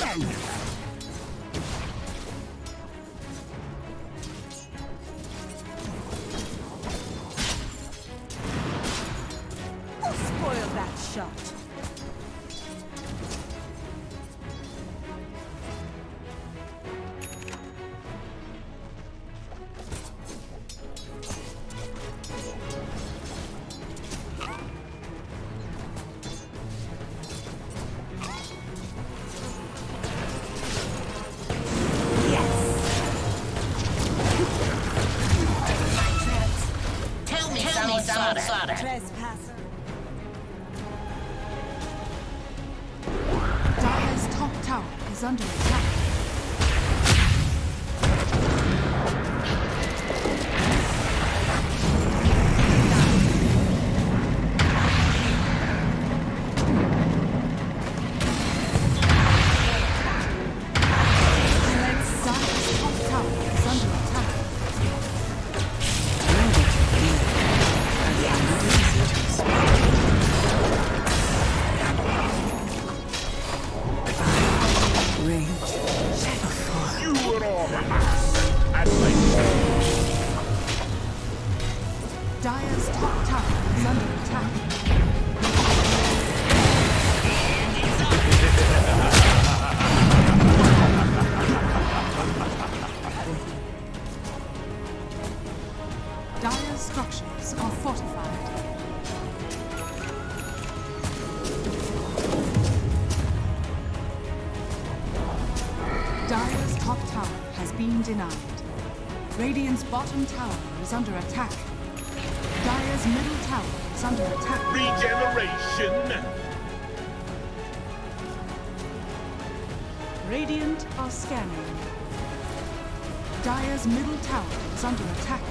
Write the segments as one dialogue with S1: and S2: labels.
S1: Who spoiled that shot? Trespasser.
S2: Dire's top tower is under attack. Dire's top tower is under attack. Dire's structures are fortified. Dire's top tower has been denied. Radiant's bottom tower is under attack. Dire's middle tower is under attack.
S3: Regeneration!
S2: Radiant are scanning. Dire's middle tower is under attack.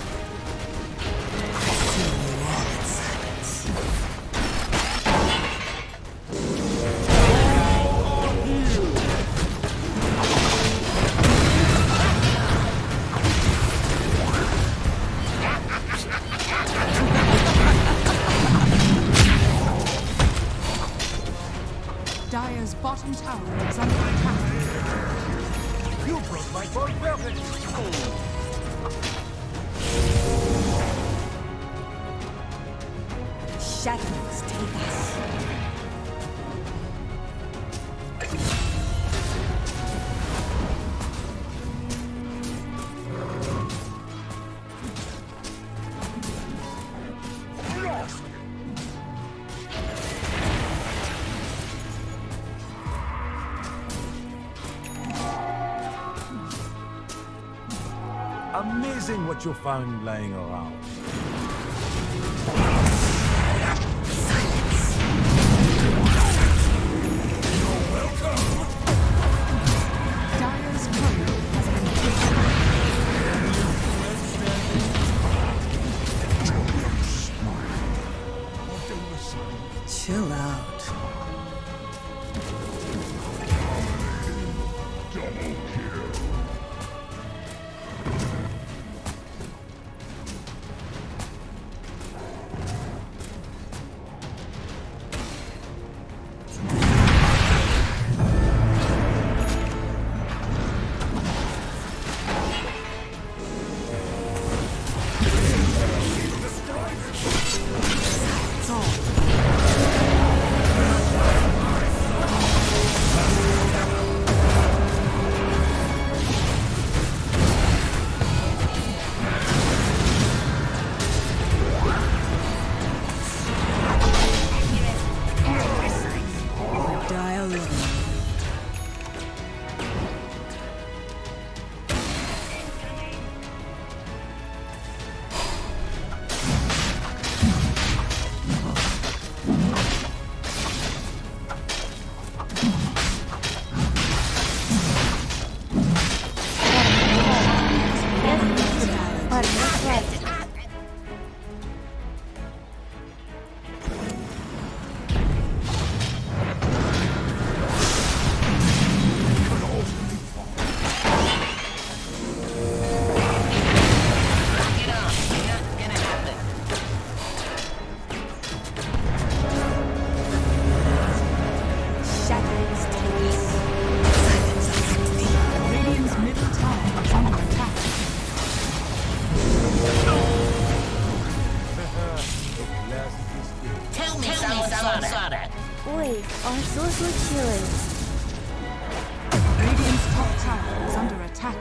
S2: Dire's bottom tower is under attack.
S3: You broke my boat velvet!
S1: Shadows take us.
S3: Amazing what you found laying around.
S2: Dire's courier has been killed.
S1: Chill out.
S3: Double kill.
S4: Sonic.
S5: Wait, our sorcerer's healing.
S2: Radiant's top tower is under attack.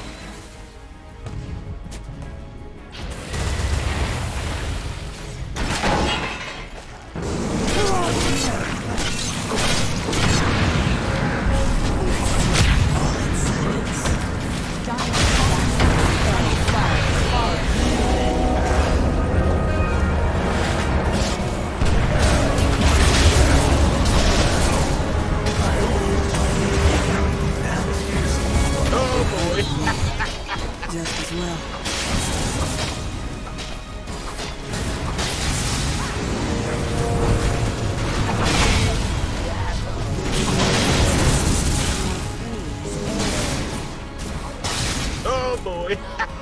S1: Just as well.
S3: Oh boy.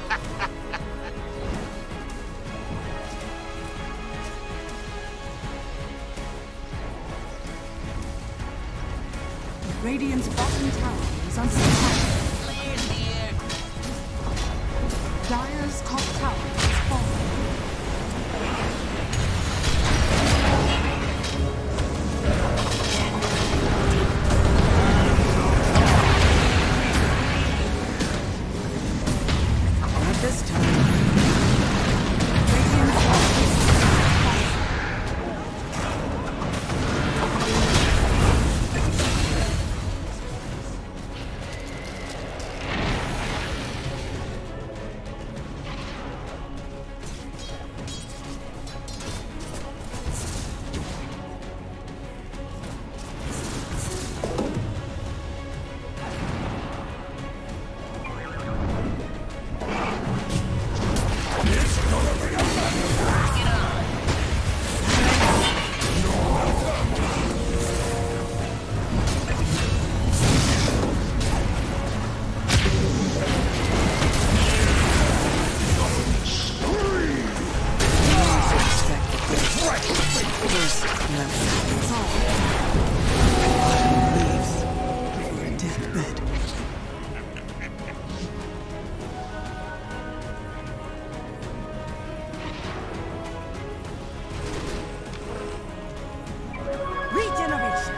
S2: Radiant's bottom tower is under attack. Dire's top tower is falling.
S1: Not this time. Regeneration.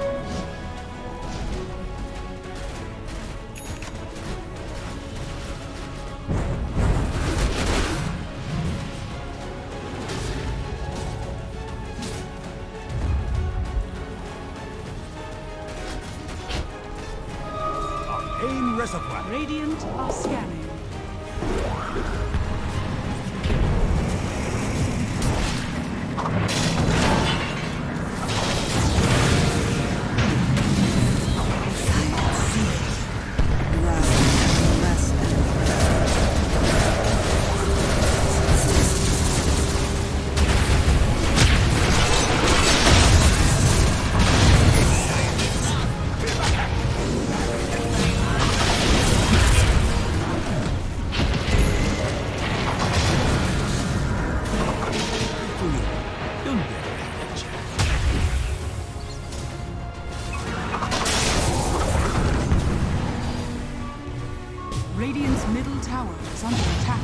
S3: Arcane Reservoir.
S2: Radiant are scanning. Radiant's middle tower is under attack.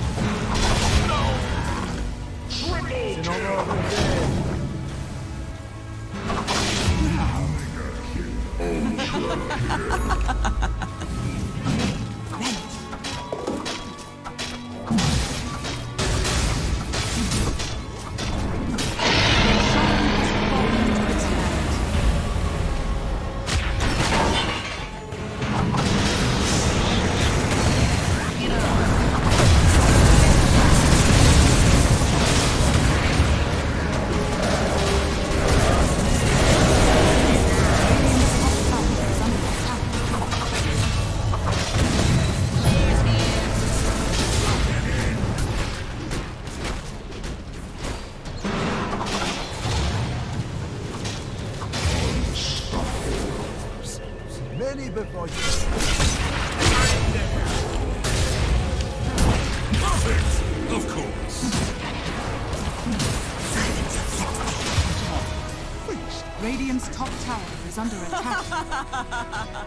S3: Many before you. Perfect! Of course.
S2: Radiant's top tower is under attack.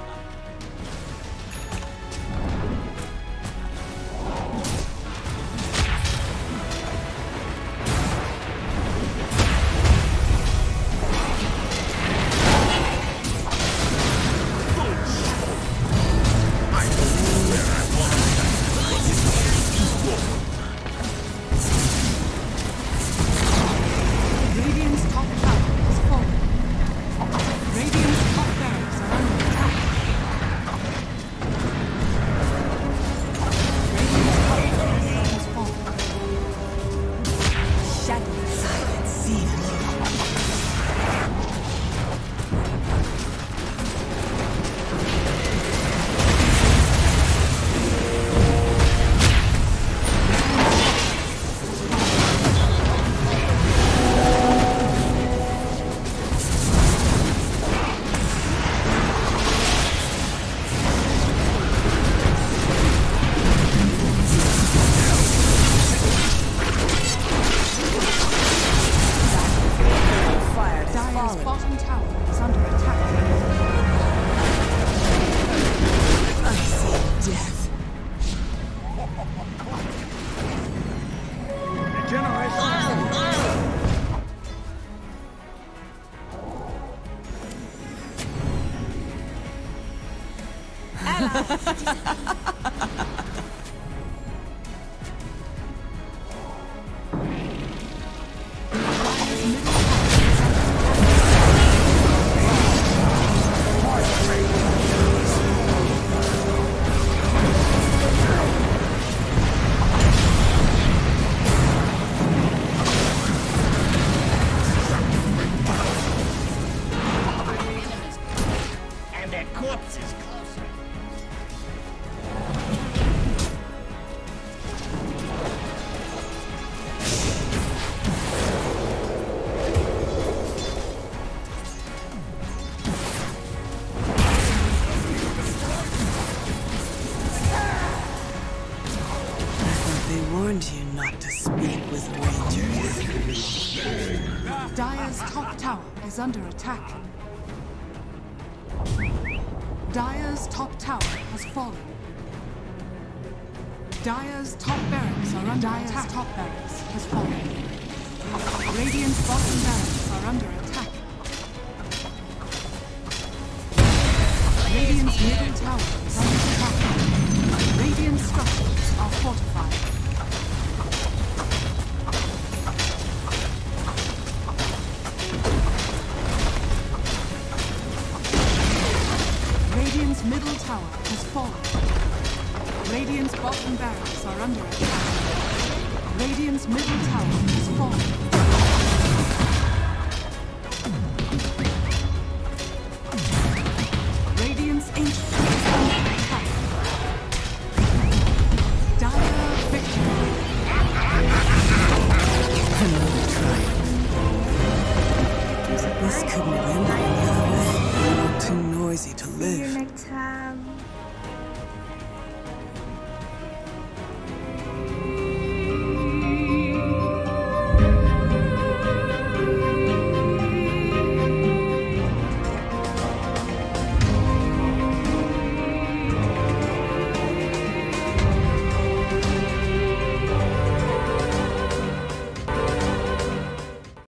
S1: fallen.
S2: bottom tower is under attack.
S1: I see death.
S3: And their corpses closer.
S1: They warned you not to speak with rangers.
S2: Dire's top tower is under attack. Dire's top tower has fallen. Dire's top barracks are under attack. Top barracks has fallen. Radiant's bottom barracks are under attack. Radiant's middle tower is under attack. Radiant structures are fortified. Radiant's middle tower has fallen. Radiant's bottom barracks are under attack. Radiant's middle tower has fallen. Radiant's ancient is under attack. Dire victory.
S1: Another triumph. This couldn't have ended any other way. Too noisy to
S5: See you
S1: live.
S5: next time.